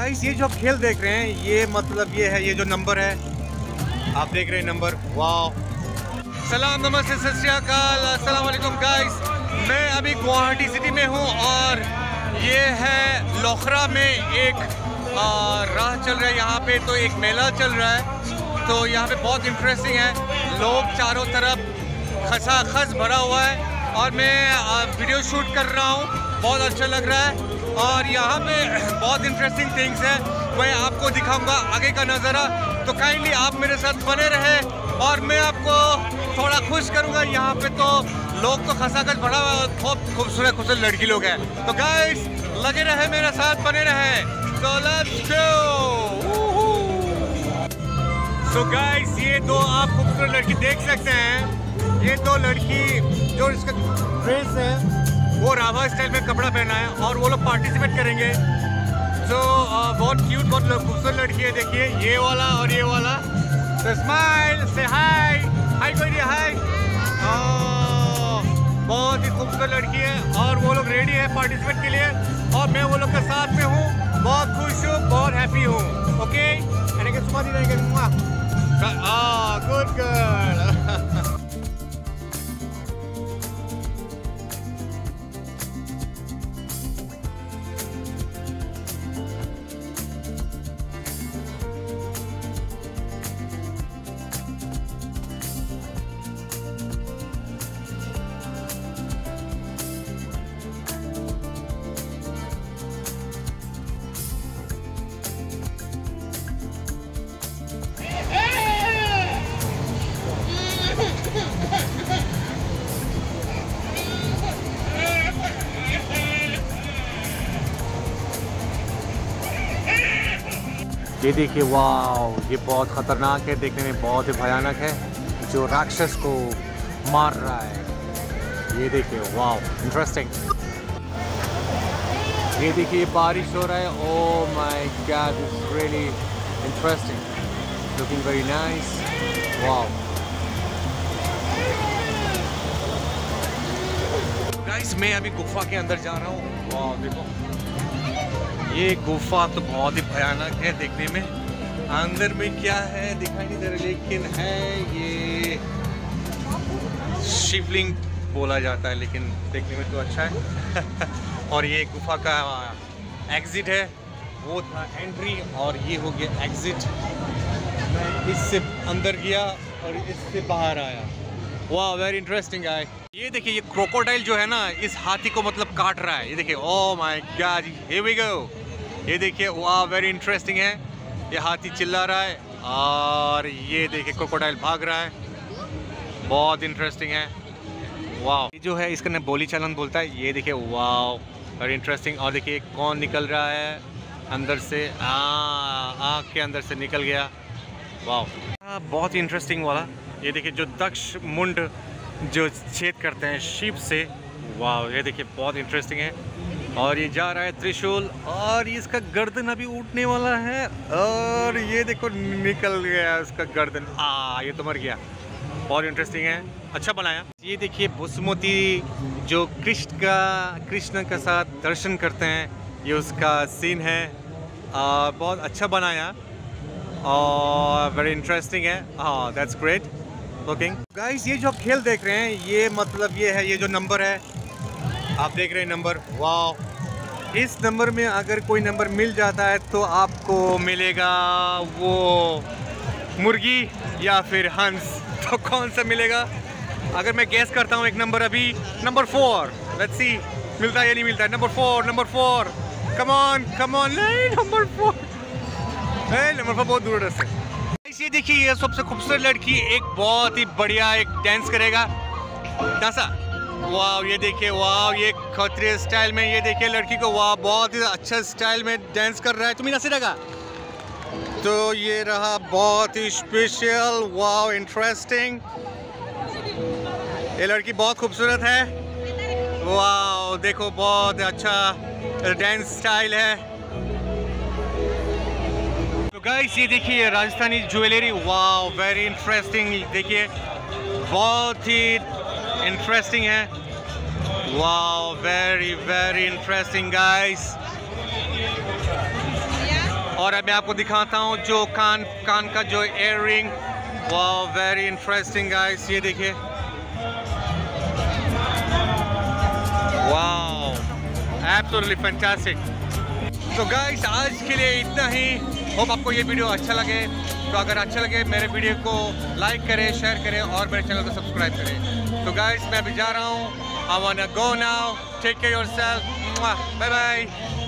Guys ये जो आप खेल देख रहे हैं ये मतलब ये है, ये जो नंबर है आप देख रहे हैं नंबर। वाह, सलाम नमस्ते सत श्री अकाल, अस्सलाम वालेकुम गाइस। मैं अभी गुवाहाटी सिटी में हूँ और ये है लोखरा में एक राह चल रहा है यहाँ पे, तो एक मेला चल रहा है। तो यहाँ पे बहुत इंटरेस्टिंग है, लोग चारों तरफ खचाखच भरा हुआ है और मैं वीडियो शूट कर रहा हूँ, बहुत अच्छा लग रहा है। और यहाँ पे बहुत इंटरेस्टिंग थिंग्स है, मैं आपको दिखाऊंगा आगे का नज़ारा। तो काइंडली आप मेरे साथ बने रहे और मैं आपको थोड़ा खुश करूँगा। यहाँ पे तो लोग तो खचाखच भरा हुआ है, बहुत खूबसूरत खूबसूरत लड़की लोग हैं। तो गाइस लगे रहे मेरे साथ, बने रहे। So let's go। So guys ये दो आप खूबसूरत लड़की देख सकते हैं, ये दो लड़की जो इसका ड्रेस है वो राभा स्टाइल में कपड़ा पहना है और वो लोग पार्टिसिपेट करेंगे। तो बहुत क्यूट, बहुत खूबसूरत लड़की है, देखिए ये वाला और ये वाला। तो स्माइल से हाय हाय कोई हाय। बहुत ही खूबसूरत लड़की है और वो लोग रेडी है पार्टिसिपेट के लिए और मैं वो लोग के साथ में हूँ, बहुत खुश हूँ, बहुत हैप्पी हूँ। Okay good girl. ये देखिए, वाह ये बहुत ख़तरनाक है, देखने में बहुत ही भयानक है, जो राक्षस को मार रहा है। ये देखिए, वाह इंटरेस्टिंग। ये देखिए बारिश हो रहा है, oh my God, it's really interesting, looking very nice. वाह गाइस मैं अभी गुफा के अंदर जा रहा हूँ। वाह देखो, ये गुफा तो बहुत ही भयानक है देखने में। अंदर में क्या है दिखाई नहीं दे रहा, लेकिन है ये शिवलिंग बोला जाता है, लेकिन देखने में तो अच्छा है। और ये गुफा का एग्जिट है, वो था एंट्री और ये हो गया एग्जिट। मैं इससे अंदर गया और इससे बाहर आया। वाह वेरी इंटरेस्टिंग है। ये देखिए, ये क्रोकोडाइल जो है ना इस हाथी को मतलब काट रहा है। ये देखिए, oh my God, here we go. ये देखिए, वाह वेरी इंटरेस्टिंग है, ये हाथी चिल्ला रहा है और ये देखिए क्रोकोडाइल भाग रहा है, बहुत इंटरेस्टिंग है। वाह ये जो है इसका ना बोली चालन बोलता है। ये देखिए, वाह वेरी इंटरेस्टिंग। और देखिए कौन निकल रहा है अंदर से, आँख के अंदर से निकल गया। वाह बहुत ही इंटरेस्टिंग वाला। ये देखिए जो दक्ष मुंड जो छेद करते हैं शिव से, वाह ये देखिए बहुत इंटरेस्टिंग है। और ये जा रहा है त्रिशूल और इसका गर्दन अभी उठने वाला है और ये देखो निकल गया उसका गर्दन, ये तो मर गया। बहुत इंटरेस्टिंग है, अच्छा बनाया। ये देखिए वसुमती जो कृष्ण के साथ दर्शन करते हैं, ये उसका सीन है, बहुत अच्छा बनाया और वेरी इंटरेस्टिंग है। That's great looking. गाइस ये जो आप खेल देख रहे हैं ये मतलब ये है, ये जो नंबर है आप देख रहे हैं नंबर। वाह इस नंबर में अगर कोई नंबर मिल जाता है तो आपको मिलेगा वो मुर्गी या फिर हंस, तो कौन सा मिलेगा? अगर मैं गैस करता हूँ एक नंबर, अभी नंबर 4, लेट्स सी मिलता है या नहीं मिलता है। नंबर 4 कम ऑन नहीं, नंबर 4 बहुत दूर से। ये देखिए ये सबसे खूबसूरत लड़की एक बहुत ही बढ़िया एक डांस करेगा, डांसा। वाह ये देखिए, वाह ये खतरे स्टाइल में, ये देखिए लड़की को, वाह बहुत ही अच्छा स्टाइल में डांस कर रहा है। तुम्हें नसे लगा तो ये रहा बहुत ही स्पेशल, वाह इंटरेस्टिंग। ये लड़की बहुत खूबसूरत है, वाह देखो बहुत अच्छा डांस स्टाइल है। तो गाइस ये देखिए राजस्थानी ज्वेलरी, वाह वेरी इंटरेस्टिंग, देखिए बहुत ही इंटरेस्टिंग है। वाह वेरी इंटरेस्टिंग गाइस। और अब मैं आपको दिखाता हूँ जो कान का जो earring, wow very interesting guys, ये देखिए वाओ एब्सोल्युटली फैंटास्टिक। तो गाइस आज के लिए इतना ही, होप आपको ये वीडियो अच्छा लगे। तो अगर अच्छा लगे मेरे वीडियो को लाइक करें, शेयर करें और मेरे चैनल को सब्सक्राइब करें। तो गाइस मैं अभी जा रहा हूँ, I wanna go now, take care yourself, bye bye.